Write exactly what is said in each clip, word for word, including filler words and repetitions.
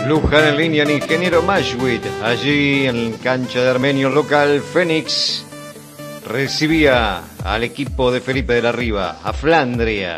Luján en línea, el ingeniero Mashwit. Allí en cancha de Armenio local, Fénix recibía al equipo de Felipe de la Riva, a Flandria.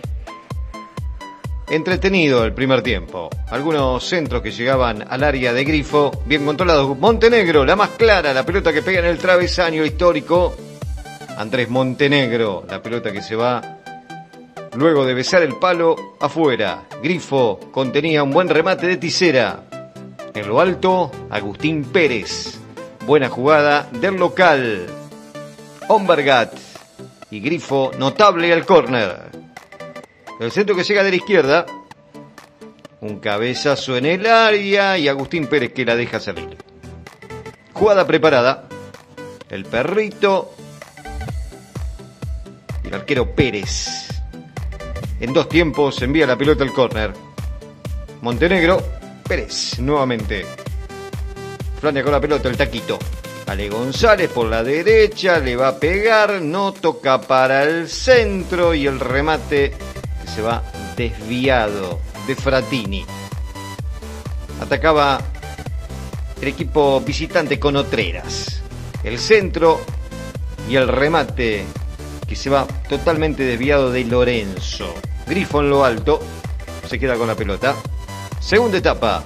Entretenido el primer tiempo. Algunos centros que llegaban al área de Grifo, bien controlados. Montenegro, la más clara, la pelota que pega en el travesaño histórico. Andrés Montenegro, la pelota que se va luego de besar el palo afuera. Grifo contenía un buen remate de Tisera. En lo alto, Agustín Pérez. Buena jugada del local. Ombergat. Y Grifo notable al córner. El centro que llega de la izquierda. Un cabezazo en el área y Agustín Pérez que la deja salir. Jugada preparada. El perrito. Y el arquero Pérez. En dos tiempos envía la pelota al córner. Montenegro, Pérez, nuevamente. Flandria con la pelota, el taquito. Ale González por la derecha, le va a pegar, no toca para el centro y el remate que se va desviado de Fratini. Atacaba el equipo visitante con Otreras. El centro y el remate que se va totalmente desviado de Lorenzo. Grifo en lo alto, se queda con la pelota. Segunda etapa.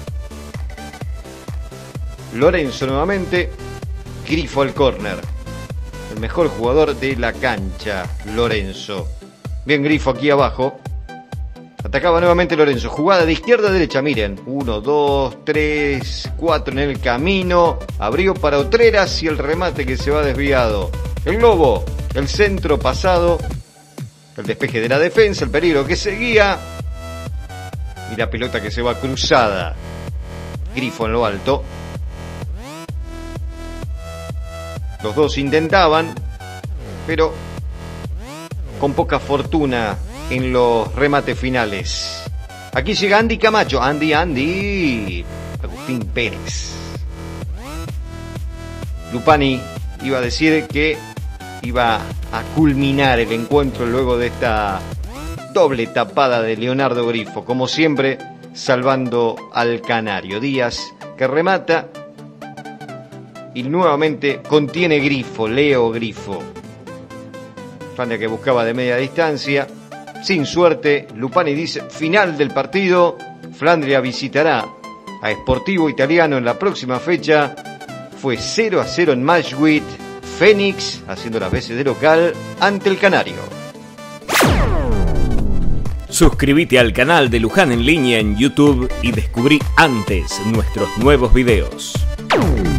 Lorenzo nuevamente, Grifo al córner. El mejor jugador de la cancha, Lorenzo. Bien Grifo aquí abajo. Atacaba nuevamente Lorenzo. Jugada de izquierda a derecha, miren. Uno, dos, tres, cuatro en el camino. Abrió para Otreras y el remate que se va desviado. El Lobo, el centro pasado. El despeje de la defensa, el peligro que seguía. Y la pelota que se va cruzada. Grifo en lo alto. Los dos intentaban, pero con poca fortuna en los remates finales. Aquí llega Andy Camacho. Andy, Andy. Agustín Pérez. Lupani iba a decir que iba a culminar el encuentro luego de esta doble tapada de Leonardo Grifo. Como siempre, salvando al canario. Díaz que remata. Y nuevamente contiene Grifo, Leo Grifo. Flandria que buscaba de media distancia. Sin suerte, Lupani dice, final del partido. Flandria visitará a Sportivo Italiano en la próxima fecha. Fue cero a cero en Mashwit. Fénix haciendo las veces de local ante el Canario. Suscríbete al canal de Luján en línea en YouTube y descubrí antes nuestros nuevos videos.